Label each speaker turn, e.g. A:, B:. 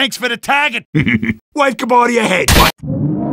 A: Thanks for the tagging. Wife, come out of your head.